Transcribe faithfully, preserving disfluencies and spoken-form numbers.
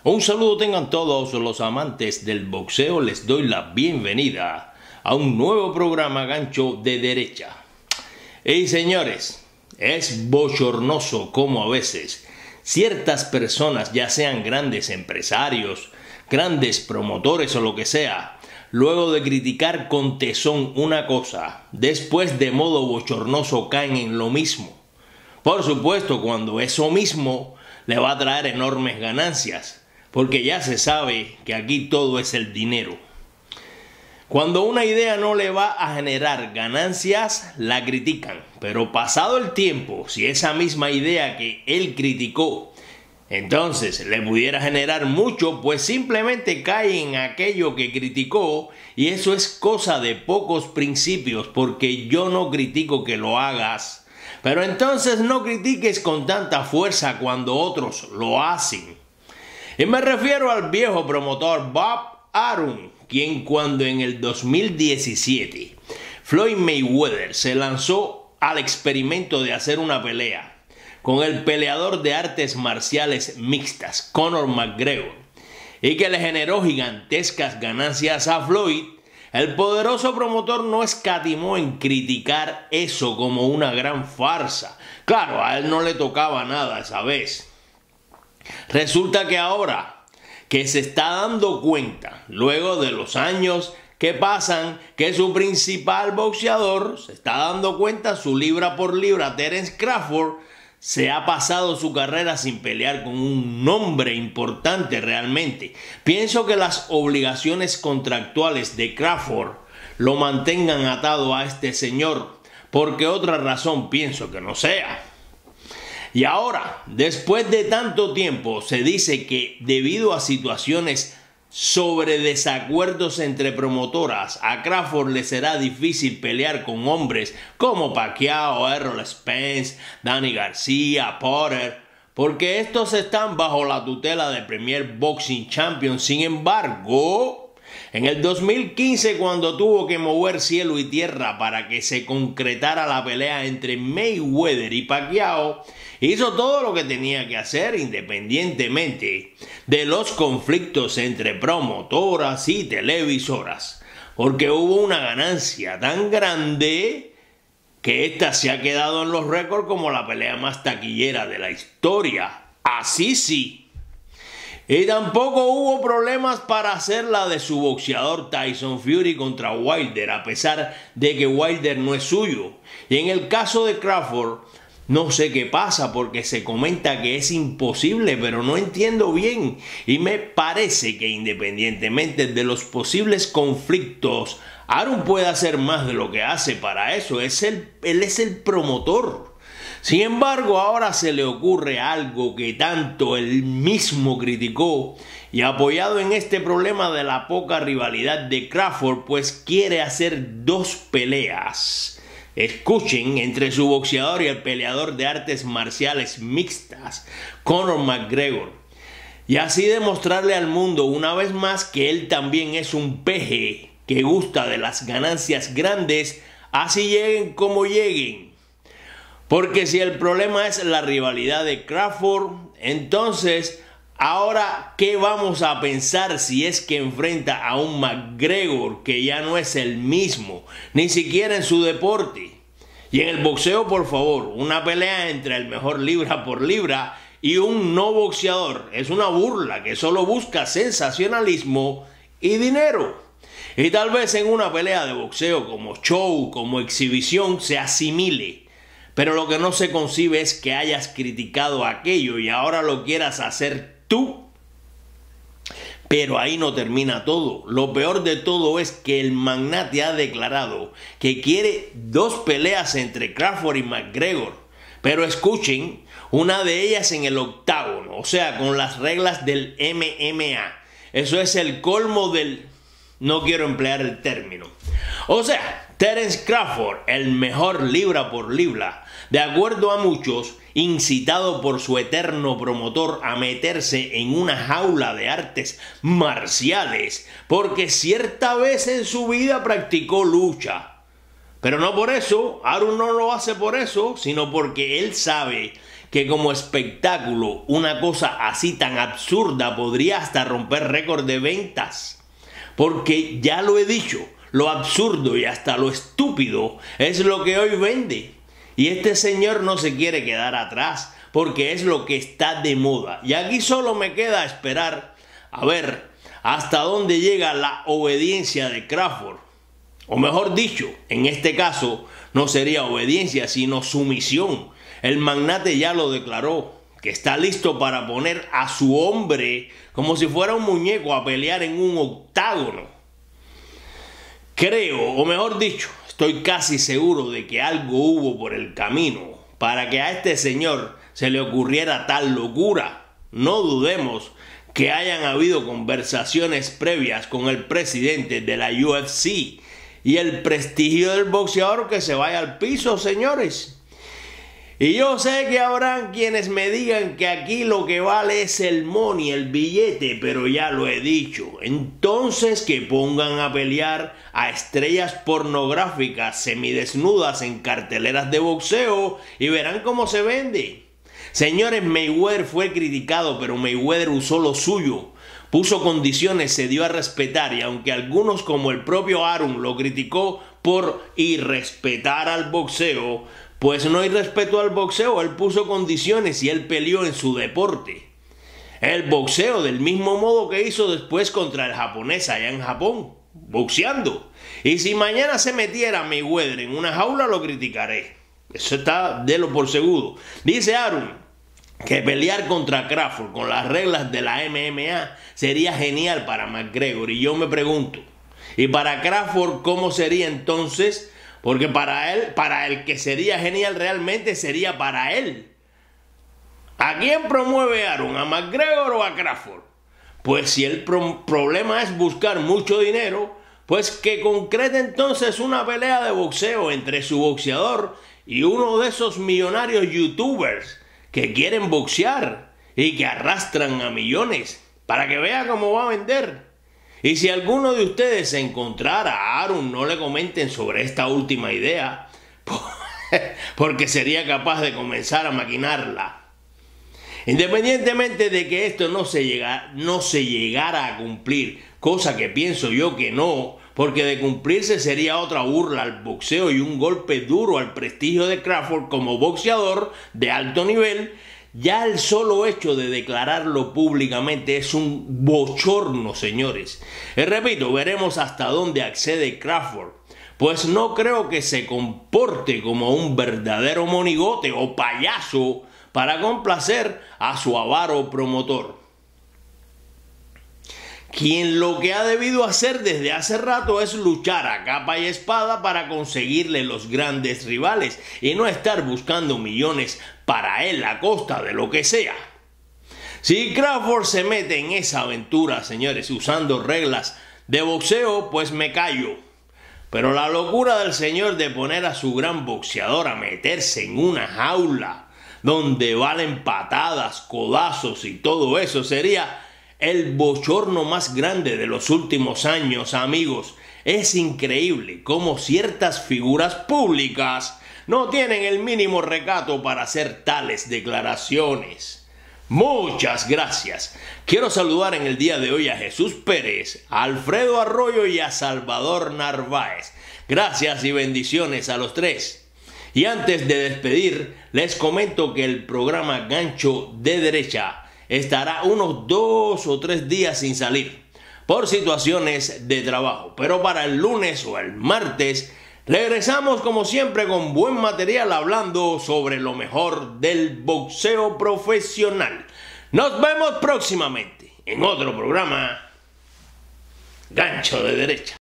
Un saludo tengan todos los amantes del boxeo, les doy la bienvenida a un nuevo programa gancho de derecha. Y señores, es bochornoso como a veces ciertas personas, ya sean grandes empresarios, grandes promotores o lo que sea, luego de criticar con tesón una cosa, después de modo bochornoso caen en lo mismo. Por supuesto, cuando eso mismo le va a traer enormes ganancias, porque ya se sabe que aquí todo es el dinero. Cuando una idea no le va a generar ganancias, la critican, pero pasado el tiempo, si esa misma idea que él criticó, entonces le pudiera generar mucho, pues simplemente cae en aquello que criticó, y eso es cosa de pocos principios, porque yo no critico que lo hagas, pero entonces no critiques con tanta fuerza cuando otros lo hacen. Y me refiero al viejo promotor Bob Arum, quien cuando en el dos mil diecisiete Floyd Mayweather se lanzó al experimento de hacer una pelea con el peleador de artes marciales mixtas Conor McGregor y que le generó gigantescas ganancias a Floyd, el poderoso promotor no escatimó en criticar eso como una gran farsa. Claro, a él no le tocaba nada esa vez. Resulta que ahora que se está dando cuenta, luego de los años que pasan, que su principal boxeador se está dando cuenta, su libra por libra, Terence Crawford, se ha pasado su carrera sin pelear con un nombre importante realmente. Pienso que las obligaciones contractuales de Crawford lo mantengan atado a este señor, porque otra razón pienso que no sea. Y ahora, después de tanto tiempo, se dice que debido a situaciones sobre desacuerdos entre promotoras, a Crawford le será difícil pelear con hombres como Pacquiao, Errol Spence, Danny García, Potter, porque estos están bajo la tutela de Premier Boxing Champions. Sin embargo, en el dos mil quince, cuando tuvo que mover cielo y tierra para que se concretara la pelea entre Mayweather y Pacquiao, hizo todo lo que tenía que hacer independientemente de los conflictos entre promotoras y televisoras, porque hubo una ganancia tan grande que esta se ha quedado en los récords como la pelea más taquillera de la historia. Así sí. Y tampoco hubo problemas para hacer la de su boxeador Tyson Fury contra Wilder, a pesar de que Wilder no es suyo. Y en el caso de Crawford, no sé qué pasa porque se comenta que es imposible, pero no entiendo bien. Y me parece que independientemente de los posibles conflictos, Arum puede hacer más de lo que hace. Para eso es el, él es el promotor. Sin embargo, ahora se le ocurre algo que tanto él mismo criticó y apoyado en este problema de la poca rivalidad de Crawford, pues quiere hacer dos peleas. Escuchen, entre su boxeador y el peleador de artes marciales mixtas, Conor McGregor. Y así demostrarle al mundo una vez más que él también es un peje que gusta de las ganancias grandes, así lleguen como lleguen. Porque si el problema es la rivalidad de Crawford, entonces, ahora, ¿qué vamos a pensar si es que enfrenta a un McGregor que ya no es el mismo, ni siquiera en su deporte? Y en el boxeo, por favor, una pelea entre el mejor libra por libra y un no boxeador es una burla que solo busca sensacionalismo y dinero. Y tal vez en una pelea de boxeo como show, como exhibición, se asimile. Pero lo que no se concibe es que hayas criticado aquello y ahora lo quieras hacer tú. Pero ahí no termina todo. Lo peor de todo es que el magnate ha declarado que quiere dos peleas entre Crawford y McGregor. Pero escuchen, una de ellas en el octágono, o sea, con las reglas del M M A. Eso es el colmo del... no quiero emplear el término. O sea, Terence Crawford, el mejor libra por libra, de acuerdo a muchos, incitado por su eterno promotor a meterse en una jaula de artes marciales, porque cierta vez en su vida practicó lucha. Pero no por eso, Arum no lo hace por eso, sino porque él sabe que que como espectáculo una cosa así tan absurda podría hasta romper récord de ventas. Porque ya lo he dicho, lo absurdo y hasta lo estúpido es lo que hoy vende. Y este señor no se quiere quedar atrás porque es lo que está de moda. Y aquí solo me queda esperar a ver hasta dónde llega la obediencia de Crawford. O mejor dicho, en este caso no sería obediencia sino sumisión. El magnate ya lo declaró, que está listo para poner a su hombre como si fuera un muñeco a pelear en un octágono. Creo, o mejor dicho, estoy casi seguro de que algo hubo por el camino para que a este señor se le ocurriera tal locura. No dudemos que hayan habido conversaciones previas con el presidente de la U F C y el prestigio del boxeador que se vaya al piso, señores. Y yo sé que habrán quienes me digan que aquí lo que vale es el money, el billete, pero ya lo he dicho. Entonces que pongan a pelear a estrellas pornográficas semidesnudas en carteleras de boxeo y verán cómo se vende. Señores, Mayweather fue criticado, pero Mayweather usó lo suyo. Puso condiciones, se dio a respetar y aunque algunos como el propio Aaron lo criticó por irrespetar al boxeo, pues no irrespetó al boxeo, él puso condiciones y él peleó en su deporte. El boxeo del mismo modo que hizo después contra el japonés allá en Japón, boxeando. Y si mañana se metiera Mayweather en una jaula lo criticaré. Eso está de lo por seguro. Dice Aaron que pelear contra Crawford con las reglas de la M M A sería genial para McGregor. Y yo me pregunto, ¿y para Crawford cómo sería entonces? Porque para él, para el que sería genial realmente sería para él. ¿A quién promueve Aaron? ¿A McGregor o a Crawford? Pues si el pro problema es buscar mucho dinero, pues que concrete entonces una pelea de boxeo entre su boxeador y uno de esos millonarios youtubers que quieren boxear y que arrastran a millones para que vea cómo va a vender. Y si alguno de ustedes se encontrara a Aaron, no le comenten sobre esta última idea, porque sería capaz de comenzar a maquinarla. Independientemente de que esto no se, llega, no se llegara a cumplir, cosa que pienso yo que no, porque de cumplirse sería otra burla al boxeo y un golpe duro al prestigio de Crawford como boxeador de alto nivel. Ya el solo hecho de declararlo públicamente es un bochorno, señores. Y repito, veremos hasta dónde accede Crawford, pues no creo que se comporte como un verdadero monigote o payaso para complacer a su avaro promotor, quien lo que ha debido hacer desde hace rato es luchar a capa y espada para conseguirle los grandes rivales y no estar buscando millones para él a costa de lo que sea. Si Crawford se mete en esa aventura, señores, usando reglas de boxeo, pues me callo. Pero la locura del señor de poner a su gran boxeador a meterse en una jaula donde valen patadas, codazos y todo eso sería el bochorno más grande de los últimos años, amigos. Es increíble cómo ciertas figuras públicas no tienen el mínimo recato para hacer tales declaraciones. Muchas gracias. Quiero saludar en el día de hoy a Jesús Pérez, a Alfredo Arroyo y a Salvador Narváez. Gracias y bendiciones a los tres. Y antes de despedir, les comento que el programa Gancho de Derecha estará unos dos o tres días sin salir por situaciones de trabajo. Pero para el lunes o el martes regresamos como siempre con buen material hablando sobre lo mejor del boxeo profesional. Nos vemos próximamente en otro programa Gancho de Derecha.